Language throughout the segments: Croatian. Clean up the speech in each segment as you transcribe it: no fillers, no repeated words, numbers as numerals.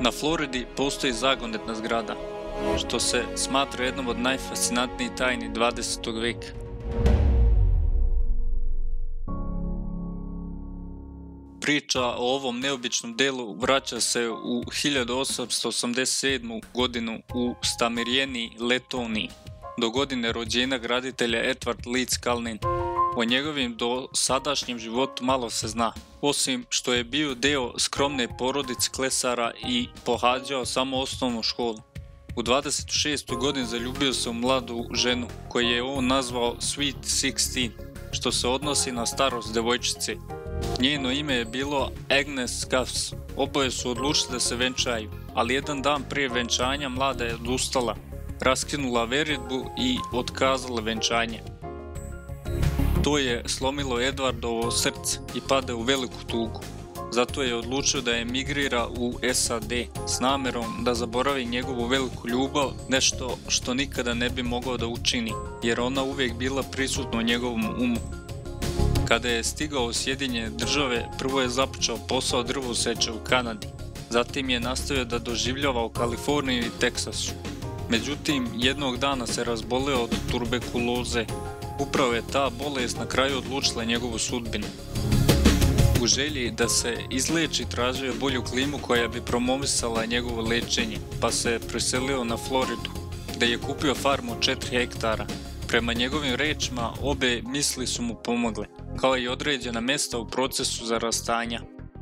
Na Floridi postoji zagonetna zgrada, što se smatra jednom od najfascinantnijih tajni 20. vijeka. Priča o ovom neobičnom delu vraća se u 1887. godinu u Stamirjeni, Letoniji, do godine rođenja graditelja Edward Leeds Calnin. O njegovim dosadašnjem životu malo se zna, osim što je bio deo skromne porodice klesara i pohađao samo osnovnu školu. U 26. godini zaljubio se u mladu ženu koju je on nazvao Sweet 16, što se odnosi na starost devojčice. Njeno ime je bilo Agnes Scuffs. Oboje su odlučili da se venčaju, ali jedan dan prije venčanja mlada je odustala, raskinula veritbu i otkazala venčanje. To je slomilo Edwardovo srce i pade u veliku tugu. Zato je odlučio da emigrira u SAD s namjerom da zaboravi njegovu veliku ljubav, nešto što nikada ne bi mogao da učini, jer ona uvijek bila prisutna u njegovom umu. Kada je stigao u Sjedinjene Države, prvo je započeo posao drvoseče u Kanadi. Zatim je nastavio da doživljava u Kaliforniji i Teksasu. Međutim, jednog dana se razboleo od tuberkuloze. Upravo je ta bolest na kraju odlučila njegovu sudbinu. U želji da se izleči tražio je bolju klimu koja bi promovisala njegovo lečenje, pa se preselio na Floridu, gdje je kupio farmu od 4 hektara. Prema njegovim rečima, obe misli su mu pomogle, kao i određena mjesta u procesu zarastanja.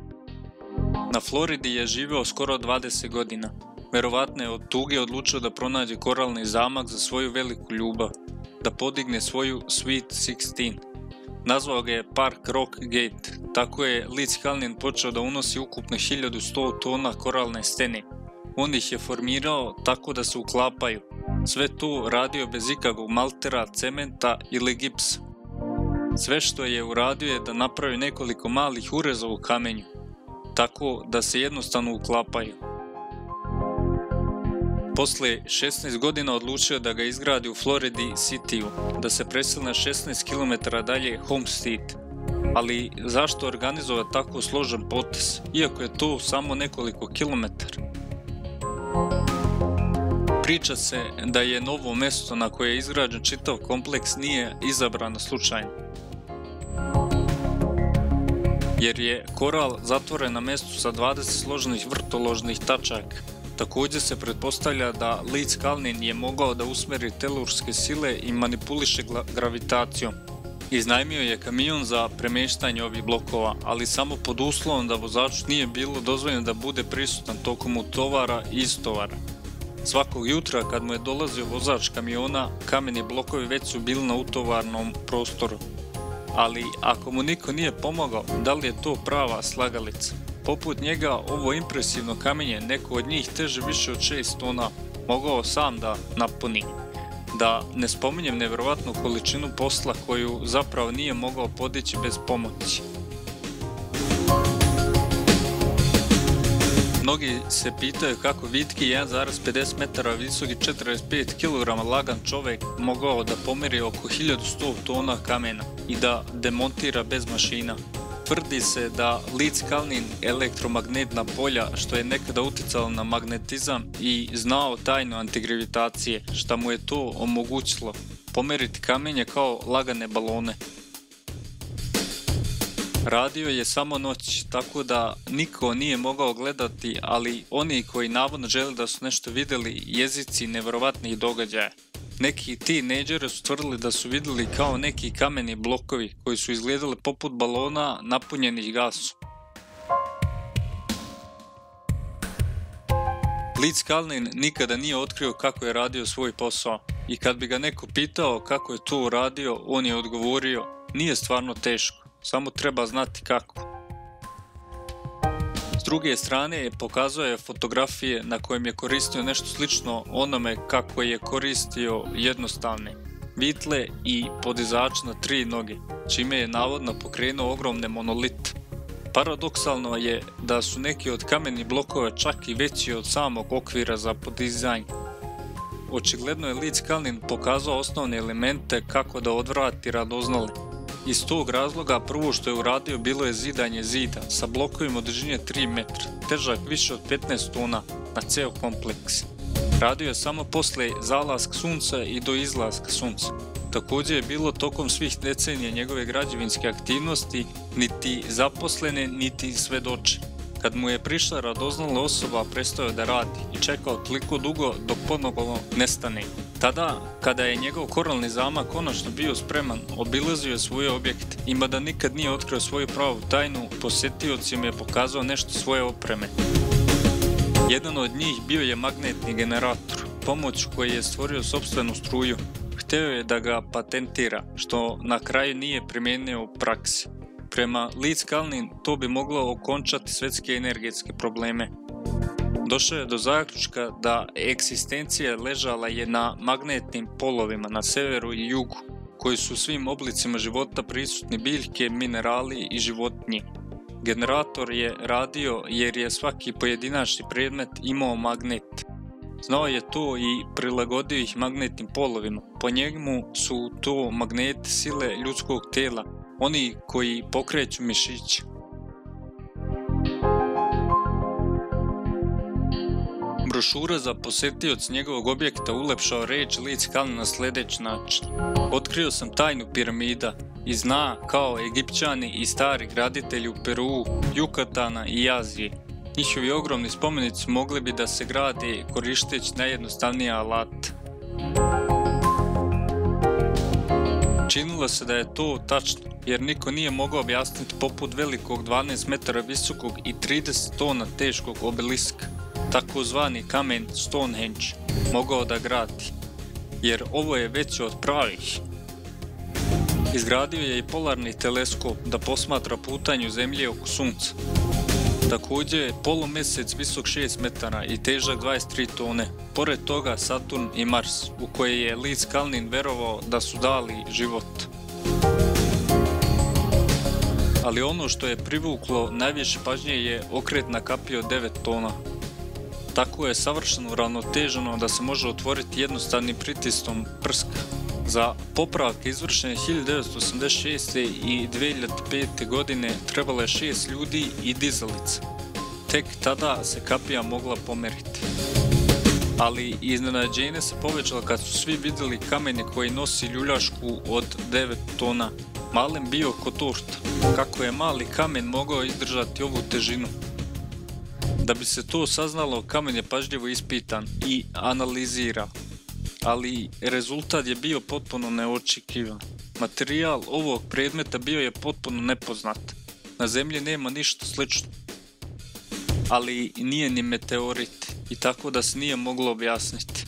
Na Floridi je živio skoro 20 godina. Verovatno je od tuge odlučio da pronađe koralni zamak za svoju veliku ljubav, da podigne svoju Sweet 16. Nazvao ga je Park Rock Gate. Tako je Leeds Calnin počeo da unosi ukupno 1100 tona koralne stene. On ih je formirao tako da se uklapaju. Sve to radio bez ikakvog maltera, cementa ili gipsa. Sve što je uradio je da napravi nekoliko malih ureza u kamenju, tako da se jednostavno uklapaju. Poslije 16 godina odlučio da ga izgradi u Floridi Cityu, da se preseli na 16 km dalje Homestead. Ali zašto organizovati tako složen potez, iako je to samo nekoliko kilometara? Priča se da je novo mjesto na koje je izgrađen čitav kompleks nije izabrano slučajno, jer je koral zatvoren na mjestu sa 20 složenih vrtoložnih tačaka. Također se pretpostavlja da Leeds Calnin je mogao da usmjeri telurske sile i manipuliše gravitacijom. Iznajmio je kamion za premještanje ovih blokova, ali samo pod uslovom da vozaču nije bilo dozvoljeno da bude prisutan tokom utovara i istovara. Svakog jutra kad mu je dolazio vozač kamiona, kameni blokovi već su bili na utovarnom prostoru. Ali ako mu niko nije pomogao, da li je to prava slagalica? Poput njega, ovo impresivno kamenje, neko od njih teže više od 6 tona, mogao sam da napuni. Da ne spominjem nevjerovatnu količinu posla koju zapravo nije mogao podići bez pomoći. Mnogi se pitaju kako vitki 1,50 metara visok i 45 kg lagan čovjek mogao da pomeri oko 1100 tona kamena i da demontira bez mašina. Tvrdi se da Leeds Calnin elektromagnetna polja, što je nekada uticalo na magnetizam i znao tajnu antigravitacije, što mu je to omogućilo pomeriti kamenje kao lagane balone. Radio je samo noć, tako da niko nije mogao gledati, ali oni koji navodno žele da su nešto vidjeli, jezici nevjerovatnih događaja. Neki tinejdžeri su tvrdili da su vidjeli kao neki kameni blokovi koji su izgledali poput balona napunjenih gasom. Leeds Calnin nikada nije otkrio kako je radio svoj posao i kad bi ga neko pitao kako je to uradio, on je odgovorio: nije stvarno teško, samo treba znati kako. S druge strane pokazao je fotografije na kojem je koristio nešto slično onome kako je koristio jednostavne vitle i podizač na 3 noge, čime je navodno pokrenuo ogromne monolite. Paradoksalno je da su neki od kamenih blokova čak i veći od samog okvira za podizanje. Očigledno je Leeds Calnin pokazao osnovne elemente kako da odvrati radoznale. Iz tog razloga prvo što je uradio bilo je zidanje zida sa blokovima dužine 3 metra, težak više od 15 tona na ceo kompleks. Radio je samo posle zalaska sunca i do izlaska sunca. Također je bilo tokom svih decenija njegove građevinske aktivnosti niti zaposlene niti svedoče. Kad mu je prišla radoznala osoba, prestao je da radi i čekao toliko dugo dok ponovo nestane. Tada, kada je njegov koralni zamak konačno bio spreman, obilazio je svoje objekte i mada nikad nije otkrio svoju pravu tajnu, posjetiocima je pokazao nešto svoje opreme. Jedan od njih bio je magnetni generator, pomoću koji je stvorio sopstvenu struju. Hteo je da ga patentira, što na kraju nije primijenio u praksi. Prema Leeds-Kalnin to bi moglo okončati svjetske energetske probleme. Došao je do zaključka da egzistencija ležala je na magnetnim polovima na severu i jugu, koji su svim oblicima života prisutni biljke, minerali i životinje. Generator je radio jer je svaki pojedinačni predmet imao magnet. Znao je to i prilagodio ih magnetnim polovima. Po njemu su to magneti sile ljudskog tela, oni koji pokreću mišiće. Brošura za posjetioc njegovog objekta ulepšao reč Leeds-Kalnin na sljedeći način. Otkrio sam tajnu piramida i zna kao Egipćani i stari graditelji u Peruu, Jukatana i Azije. Njihovi ogromni spomenici mogli bi da se grade koristeći najjednostavnije alate. Činilo se da je to tačno, jer niko nije mogao objasniti poput velikog 12 metara visokog i 30 tona teškog obeliska, takozvani kamen Stonehenge, mogao da gradi, jer ovo je veće od pravih. Izgradio je i polarni teleskop da posmatra putanju Zemlje oko Sunca. Također je polumjesec visok 6 metara i težak 23 tone, pored toga Saturn i Mars, u koje je Leeds-Kalnin verovao da su dali život. Ali ono što je privuklo najviše pažnje je okretna kapija od 9 tona. Tako je savršeno uravnoteženo da se može otvoriti jednostavnim pritiskom prska. Za popravke izvršene 1986. i 2005. godine trebalo je 6 ljudi i dizalica. Tek tada se kapija mogla pomeriti. Ali iznenađenje se povećalo kad su svi vidjeli kamenje koji nosi ljuljašku od 9 tona. Malen bio ko torta. Kako je mali kamen mogao izdržati ovu težinu? Da bi se to saznalo, kamen je pažljivo ispitan i analizira. Ali rezultat je bio potpuno neočekivan. Materijal ovog predmeta bio je potpuno nepoznat. Na Zemlji nema ništa slično. Ali nije ni meteorit i tako da se nije moglo objasniti.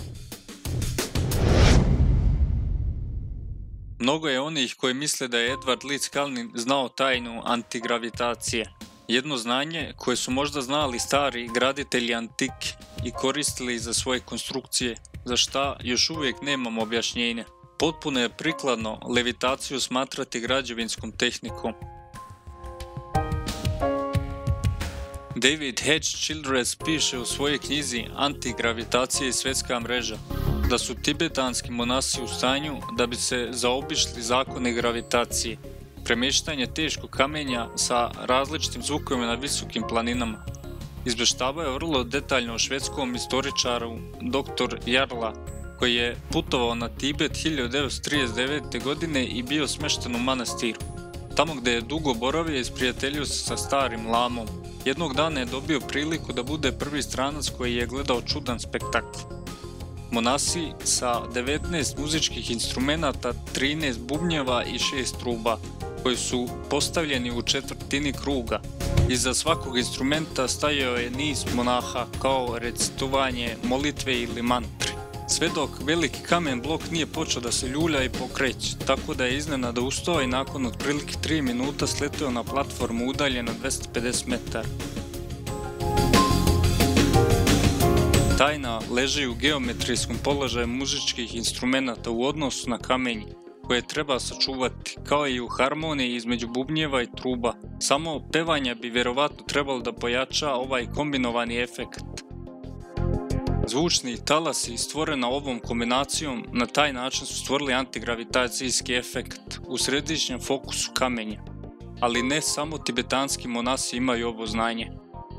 Mnogo je onih koji misle da je Edward Leeds-Kalnin znao tajnu antigravitacije. Jedno znanje koje su možda znali stari graditelji antike i koristili za svoje konstrukcije, za šta još uvijek nemamo objašnjenja. Potpuno je prikladno levitaciju smatrati građevinskom tehnikom. David H. Childress piše u svojoj knjizi Antigravitacija i svjetska mreža da su tibetanski monasi u stanju da bi se zaobišli zakone gravitacije, premještanje teškog kamenja sa različitim zvukovima na visokim planinama. Izvještavao je vrlo detaljno o švedskom istoričaru dr. Jarla, koji je putovao na Tibet 1939. godine i bio smješten u manastiru. Tamo gdje je dugo boravio i isprijateljio se sa starim lamom. Jednog dana je dobio priliku da bude prvi stranac koji je gledao čudan spektakl. Monasi sa 19 muzičkih instrumenata, 13 bubnjeva i 6 truba, koji su postavljeni u četvrtini kruga. Iza svakog instrumenta stajao je niz monaha kao recitovanje molitve ili mantre. Sve dok veliki kamen blok nije počeo da se ljulja i pokreće, tako da je iznenada ustao i nakon otprilike 3 minuta sletio na platformu udaljeno 250 metara. Tajna leži u geometrijskom položaju muzičkih instrumenata u odnosu na kamenje, koje treba sačuvati, kao i u harmoniji između bubnjeva i truba. Samo pevanje bi vjerovatno trebalo da pojača ovaj kombinovani efekt. Zvučni talasi stvorena ovom kombinacijom na taj način su stvorili antigravitacijski efekt u središnjem fokusu kamenja, ali ne samo tibetanski monasi imaju ovo znanje.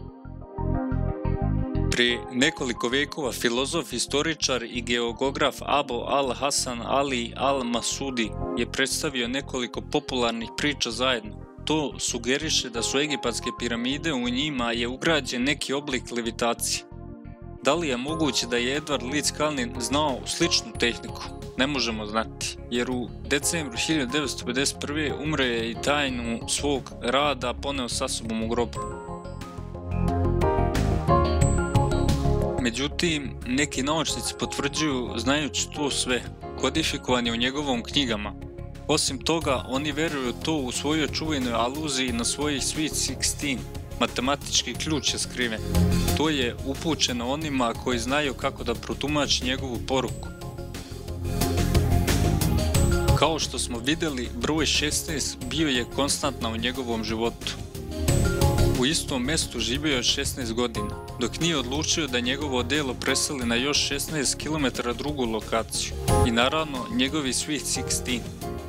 Prije nekoliko vekova filozof, historičar i geograf Abu al-Hasan Ali al-Masudi je predstavio nekoliko popularnih priča zajedno. To sugeriše da su egipatske piramide, u njima je ugrađen neki oblik levitacije. Da li je moguće da je Edward Leeds Kalnin znao sličnu tehniku? Ne možemo znati, jer u decembru 1951. umro je i tajnu svog rada poneo sa sobom u grobu. Međutim, neki naučnici potvrđuju znajući to sve, kodifikovan je u njegovom knjigama. Osim toga, oni vjeruju to u svojoj čuvenoj aluziji na svojih Sweet 16, matematički ključ je skriven. To je upućeno onima koji znaju kako da protumači njegovu poruku. Kao što smo vidjeli, broj 16 bio je konstantna u njegovom životu. U istom mjestu živio je 16 godina, dok nije odlučio da njegovo djelo preseli na još 16 km drugu lokaciju i naravno njegovi Sweet 16.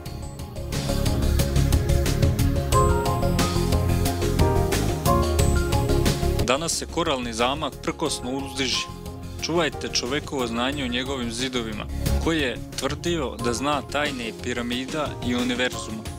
Danas se koralni zamak prkosno uzdiže. Čuvajte čovekovo znanje o njegovim zidovima, koji je tvrdio da zna tajne piramida i univerzuma.